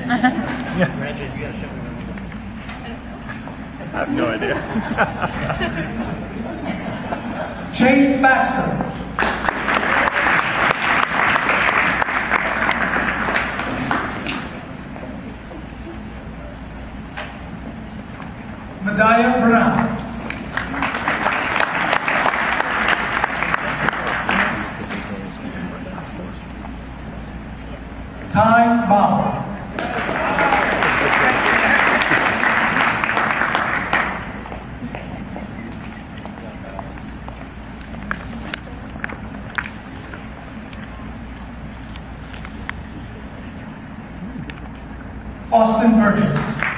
I have no idea. Chase Baxter. Medaya Brown. Ty Bauer. Austin Burgess.